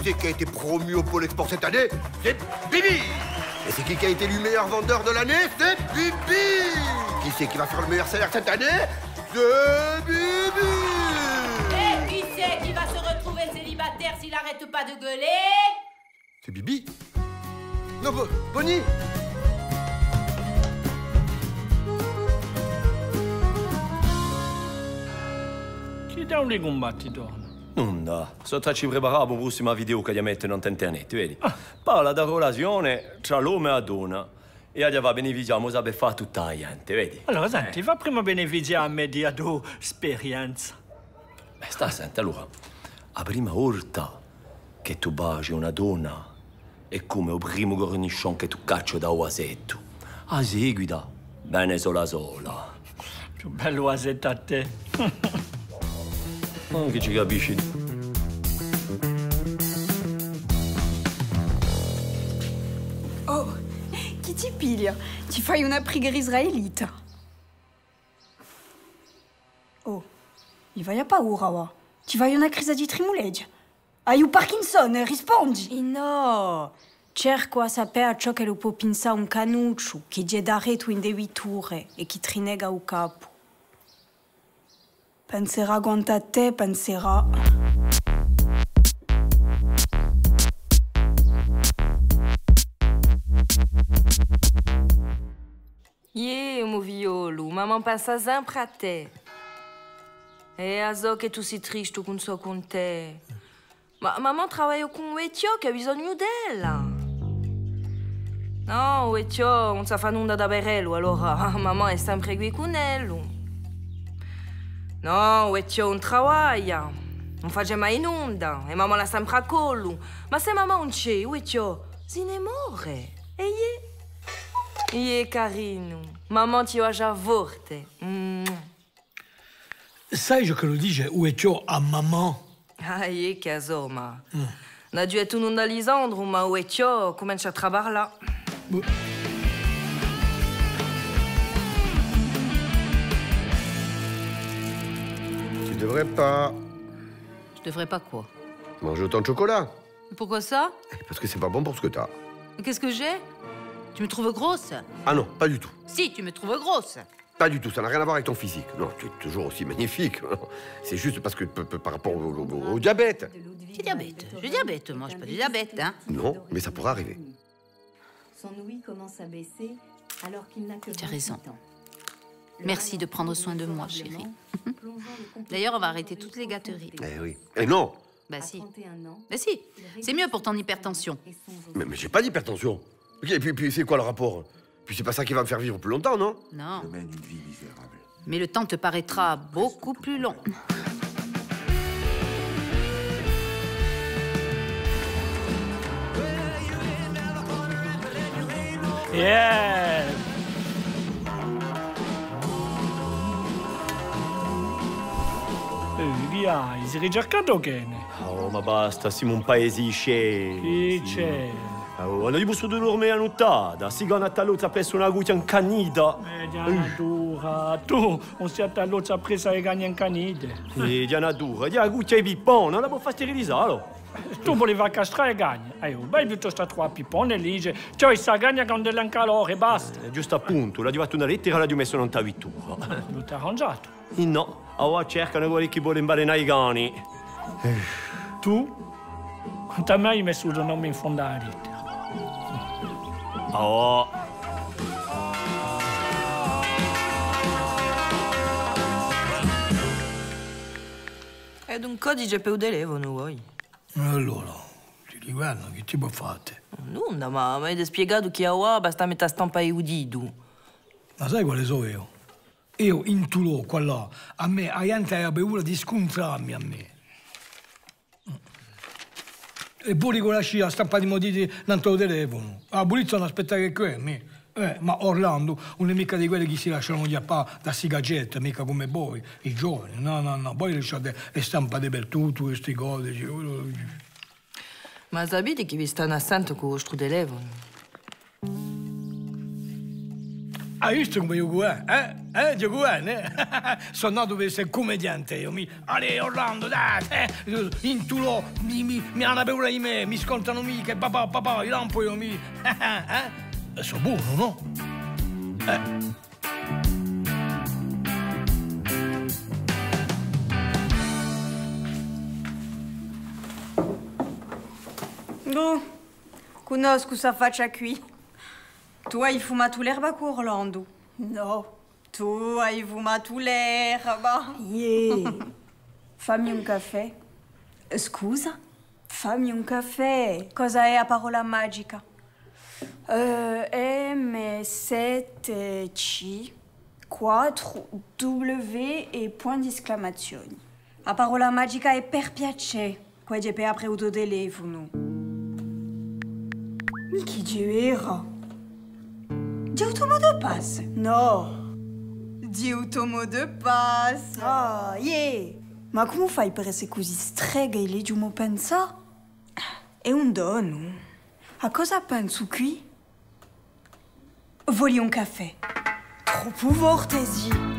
c'est qui a été promu au Pôle Export cette année? C'est Bibi. Et c'est qui a été élu meilleur vendeur de l'année? C'est Bibi. Qui c'est qui va faire le meilleur salaire cette année? C'est Bibi. Et qui c'est qui va se retrouver célibataire s'il arrête pas de gueuler? C'est Bibi. Non, Bonnie. Chi dà un combattitore? Nulla, ci preparavo per la prossima video che gli mettono in internet, vedi? Parla da relazione tra l'uomo e la donna. E gli va beneficiamo per fare tutta la gente, vedi? Allora, senti, fa prima beneficiare a me di tua esperienza. Sta senti, allora, la prima volta che tu baci una donna è come il primo cornichon che tu cacci da un vasetto. A seguita, bene sola sola. Più bello vasetto a te. Che ci capisci? Oh, chi ti piglia? Ti fai una preghiera israelita. Oh, mi vai a paura, wa? Ti vai una crisi di trimuleggia. Hai un Parkinson, rispondi. E no, cerco a sapere ciò che lo può pensare un canuccio che gli dà tu in debiture e che trinega il capo. Penserà quanto a te, penserà. Mo violo, mamma pensa sempre a te. E a so che tu sei triste con so con te. Ma mamma lavora con un vecchio che ha bisogno della. No, vecchio non sa fare nulla da berello, allora mamma è sempre qui con lui. No, vecchio non lavora, non fa mai nulla e mamma la sempre a collo. Ma se mamma non c'è, vecchio, se ne muore. E carino, mamma ti ha già forte. Sai ciò che lo dice Uecchio a mamma? Che insomma. Non dû être non da Lisandro, ma Uecchio comincia a trabalhar là. Tu devrais pas Je devrais pas quoi? manger autant de chocolat. Pourquoi ça? Parce que c'est pas bon pour ce que t'as. Qu'est-ce que j'ai? Tu me trouves grosse? Ah non, pas du tout. Si, tu me trouves grosse. Pas du tout, ça n'a rien à voir avec ton physique. Non, tu es toujours aussi magnifique. C'est juste parce que par rapport au diabète. J'ai diabète. J'ai diabète, moi, j'ai pas du diabète, hein. Non, mais ça pourrait arriver. Son ouïe commence à baisser alors qu'il n'a que 28 Tu as raison. ans. Merci de prendre soin de moi, chérie. D'ailleurs, on va arrêter toutes les gâteries. Eh oui. Eh non. Bah si. Bah si. C'est mieux pour ton hypertension. Mais j'ai pas d'hypertension. Et puis c'est quoi le rapport? Puis c'est pas ça qui va me faire vivre plus longtemps, non? Non. Je mène une vie misérable. Mais le temps te paraîtra beaucoup plus long. Yeah! Via, si ricercato che ne? Oh, ma basta, siamo un paese scemo. Chi c'è? Oh, non gli posso dormire a nottata. Si gana a taluzza presso una guccia incanita. Diana dura, tu non sei a taluzza presa e gagna in canide. Diana dura, di guccia e pippone, non la può far sterilizzare. Tu volevi castrare e gagna. Vai piuttosto a trovare pippone e lige. Cioè, sa gagna con dell'ancalore e basta. Giusto appunto, l'ha arrivata una lettera e l'ha messo in tavitura. Tutto arrangiato. No, ora cercano quelli che vogliono imbalenare i cani. Tu? Quanto a me hai messo il nome in fondo alla lettera. Oh. Ed un codice per telefono, vuoi? Allora, ti riguardo, che tipo fate? Nulla, ma mi hai spiegato che ora basta mettere stampa e udito. Ma sai quale so io? Io in Tulò, qua là, a me, a gente aveva paura di scontrarmi a me. E pure con la scia stampati i moditi dentro telefono. La polizia non aspetta che qui, me. Ma Orlando non è mica di quelli che si lasciano chiappare da sti gadget, mica come voi, i giovani. No, poi lasciate le stampate per tutto, questi codici. Ma sapete che vi stanno assento con il vostro telefono? Hai visto come io sono nato per essere commediante. Io allez, Orlando, dai, intulò, mi hanno paura di me, mi scontano mica, papà, io lampo io sono buono, no? Conosco questa faccia qui. Tu hai fumato l'erba con Orlando? No. Tu hai fumato l'erba? Yeah. Fammi un caffè. Scusa? Fammi un caffè. Cosa è la parola magica? M7C 4W e point d'esclamazione. La parola magica è per piacere. Quindi per aprire il tuo telefono. Chi c'era? Di un mot de passe? No. Di un mot de passe? Ah, yeah. Ma come fai per essere così strega e leggi un pensa? È un dono. A cosa penso qui? Voglio un caffè. Troppo forte, sì.